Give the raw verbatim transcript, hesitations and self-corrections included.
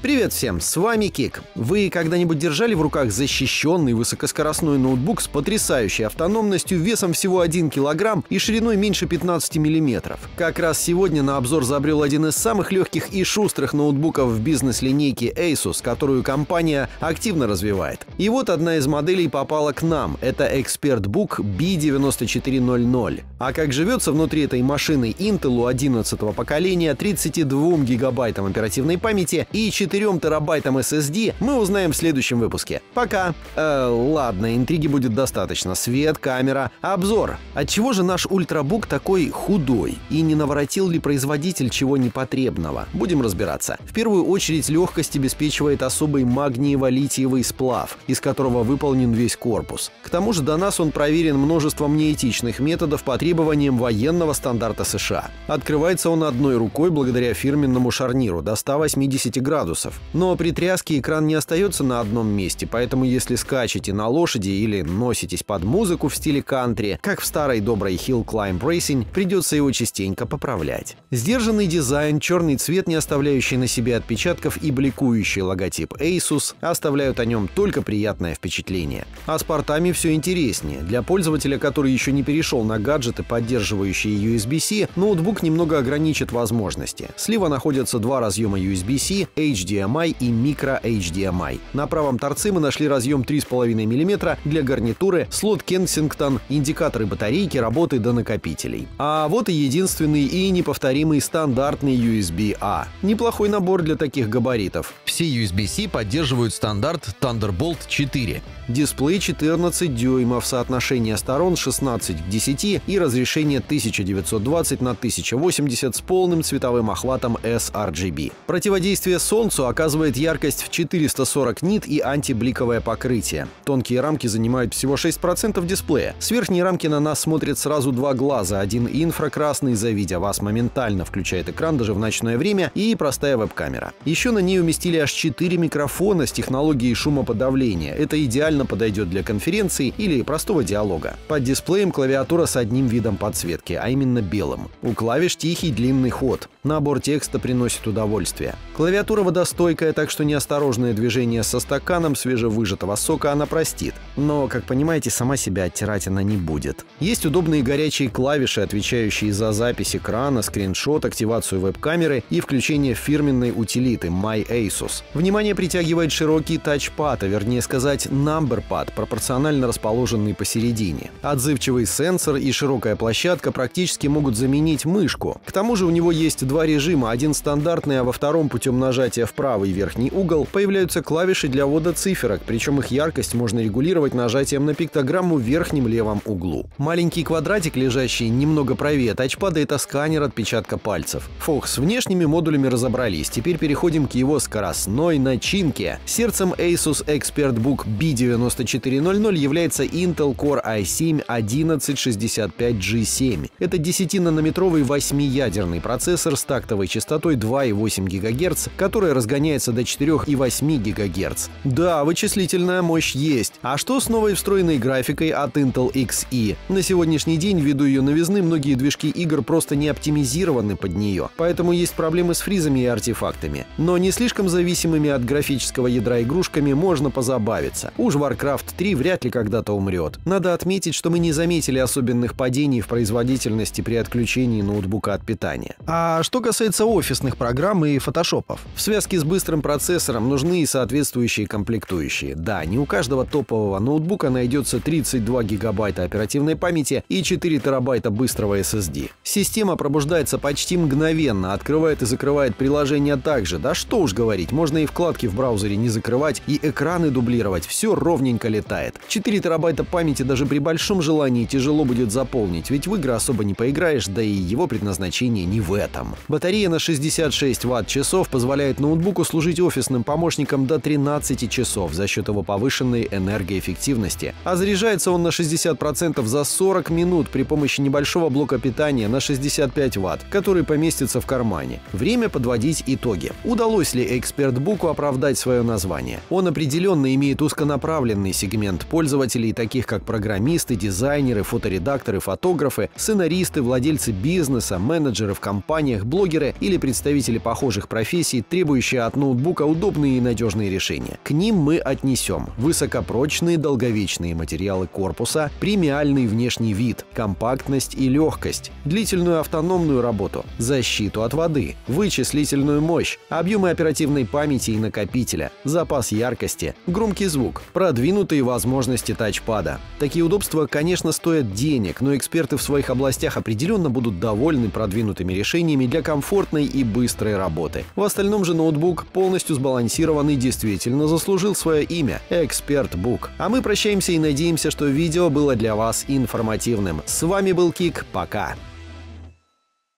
Привет всем, с вами Кик. Вы когда-нибудь держали в руках защищенный высокоскоростной ноутбук с потрясающей автономностью, весом всего один килограмм и шириной меньше пятнадцати миллиметров? Как раз сегодня на обзор забрел один из самых легких и шустрых ноутбуков в бизнес-линейке Asus, которую компания активно развивает. И вот одна из моделей попала к нам. Это ExpertBook би девяносто четыре ноль ноль. А как живется внутри этой машины Intel одиннадцатого поколения, тридцати двум гигабайтам оперативной памяти и четырем терабайтам эс эс ди, мы узнаем в следующем выпуске. Пока. Э, ладно, интриги будет достаточно. Свет, камера, обзор. Отчего же наш ультрабук такой худой? И не наворотил ли производитель чего непотребного? Будем разбираться. В первую очередь легкость обеспечивает особый магниево-литиевый сплав, из которого выполнен весь корпус. К тому же до нас он проверен множеством неэтичных методов по требованиям военного стандарта США. Открывается он одной рукой благодаря фирменному шарниру до ста восьмидесяти градусов. Но при тряске экран не остается на одном месте, поэтому если скачете на лошади или носитесь под музыку в стиле кантри, как в старой доброй Hill Climb Racing, придется его частенько поправлять. Сдержанный дизайн, черный цвет, не оставляющий на себе отпечатков, и бликующий логотип Asus оставляют о нем только приятное впечатление. А с портами все интереснее. Для пользователя, который еще не перешел на гаджеты, поддерживающие ю эс би-C, ноутбук немного ограничит возможности. Слева находятся два разъема ю эс би-C, эйч ди эм ай и микро эйч ди эм ай. На правом торце мы нашли разъем три и пять миллиметра для гарнитуры, слот Kensington, индикаторы батарейки, работы до накопителей. А вот и единственный и неповторимый стандартный ю эс би-A. Неплохой набор для таких габаритов. Все ю эс би-C поддерживают стандарт Thunderbolt четыре. Дисплей четырнадцать дюймов, соотношение сторон шестнадцать к десяти и разрешение тысяча девятьсот двадцать на тысяча восемьдесят с полным цветовым охватом эс ар джи би. Противодействие солнцу оказывает яркость в четыреста сорок нит и антибликовое покрытие. Тонкие рамки занимают всего шесть процентов дисплея. С верхней рамки на нас смотрят сразу два глаза. Один инфракрасный, завидя вас, моментально включает экран даже в ночное время, и простая веб-камера. Еще на ней уместили аж четыре микрофона с технологией шумоподавления. Это идеально подойдет для конференций или простого диалога. Под дисплеем клавиатура с одним видом подсветки, а именно белым. У клавиш тихий длинный ход. Набор текста приносит удовольствие. Клавиатура водостойкая, так что неосторожное движение со стаканом свежевыжатого сока она простит. Но, как понимаете, сама себя оттирать она не будет. Есть удобные горячие клавиши, отвечающие за запись экрана, скриншот, активацию веб-камеры и включение фирменной утилиты MyAsus. Внимание притягивает широкий тачпад, а вернее сказать numberpad, пропорционально расположенный посередине. Отзывчивый сенсор и широкая площадка практически могут заменить мышку. К тому же у него есть два режима, один стандартный, а во втором путем нажатия в правый верхний угол появляются клавиши для ввода циферок, причем их яркость можно регулировать нажатием на пиктограмму в верхнем левом углу. Маленький квадратик, лежащий немного правее тачпада, это сканер отпечатка пальцев. Фух, с внешними модулями разобрались, теперь переходим к его скоростной начинке. Сердцем Asus ExpertBook би девяносто четыре ноль ноль является Intel Core ай семь одиннадцать шестьдесят пять джи семь. Это десятинанометровый восьмиядерный процессор с тактовой частотой два и восемь гигагерц, которая разгоняется до четырёх и восьми гигагерц. Да, вычислительная мощь есть. А что с новой встроенной графикой от Intel икс и? На сегодняшний день, ввиду ее новизны, многие движки игр просто не оптимизированы под нее, поэтому есть проблемы с фризами и артефактами. Но не слишком зависимыми от графического ядра игрушками можно позабавиться. Уж Warcraft три вряд ли когда-то умрет. Надо отметить, что мы не заметили особенных падений в производительности при отключении ноутбука от питания. А что касается офисных программ и фотошопов? В связке с быстрым процессором нужны и соответствующие комплектующие. Да, не у каждого топового ноутбука найдется тридцать два гигабайта оперативной памяти и четыре терабайта быстрого эс эс ди. Система пробуждается почти мгновенно, открывает и закрывает приложения также. Да что уж говорить, можно и вкладки в браузере не закрывать, и экраны дублировать. Все ровненько летает. четыре терабайта памяти даже при большом желании тяжело будет заполнить, ведь в игры особо не поиграешь, да и его предназначение не в этом. Батарея на шестьдесят шесть ватт-часов позволяет ноутбуку служить офисным помощником до тринадцати часов за счет его повышенной энергоэффективности. А заряжается он на шестьдесят процентов за сорок минут при помощи небольшого блока питания на шестьдесят пять ватт, который поместится в кармане. Время подводить итоги. Удалось ли ExpertBook оправдать свое название? Он определенно имеет узконаправленный сегмент пользователей, таких как программисты, дизайнеры, фоторедакторы, фотографы, сценаристы, владельцы бизнеса, менеджеры в компаниях, блогеры или представители похожих профессий, требующих требующие от ноутбука удобные и надежные решения. К ним мы отнесем высокопрочные долговечные материалы корпуса, премиальный внешний вид, компактность и легкость, длительную автономную работу, защиту от воды, вычислительную мощь, объемы оперативной памяти и накопителя, запас яркости, громкий звук, продвинутые возможности тачпада. Такие удобства, конечно, стоят денег, но эксперты в своих областях определенно будут довольны продвинутыми решениями для комфортной и быстрой работы. В остальном же ноутбук полностью сбалансирован и действительно заслужил свое имя – ExpertBook. А мы прощаемся и надеемся, что видео было для вас информативным. С вами был Кик. Пока!